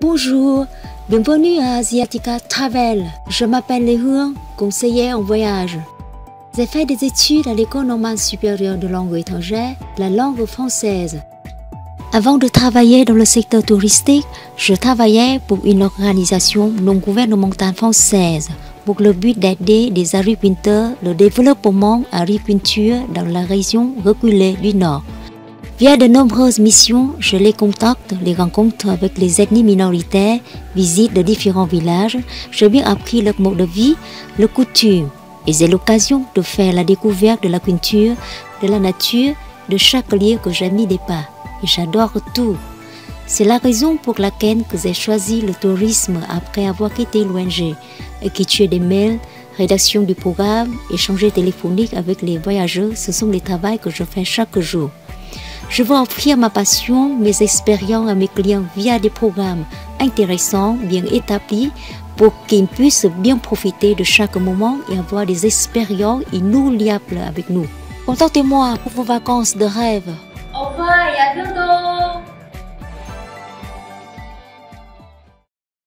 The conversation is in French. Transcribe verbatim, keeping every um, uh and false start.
Bonjour, bienvenue à Asiatica Travel. Je m'appelle Lê Hương, conseillère en voyage. J'ai fait des études à l'École normale supérieure de langue étrangère, la langue française. Avant de travailler dans le secteur touristique, je travaillais pour une organisation non gouvernementale française pour le but d'aider des agriculteurs le développement agriculture dans la région reculée du Nord. Via de nombreuses missions, je les contacte, les rencontres avec les ethnies minoritaires, visites de différents villages, j'ai bien appris leur mode de vie, leurs coutumes, et j'ai l'occasion de faire la découverte de la culture, de la nature, de chaque lieu que j'ai mis des pas. Et j'adore tout. C'est la raison pour laquelle que j'ai choisi le tourisme après avoir quitté l'O N G, écriture des mails, rédaction du programme, échanger téléphonique avec les voyageurs, ce sont les travaux que je fais chaque jour. Je veux offrir ma passion, mes expériences à mes clients via des programmes intéressants, bien établis, pour qu'ils puissent bien profiter de chaque moment et avoir des expériences inoubliables avec nous. Contactez-moi pour vos vacances de rêve. Au revoir et à bientôt!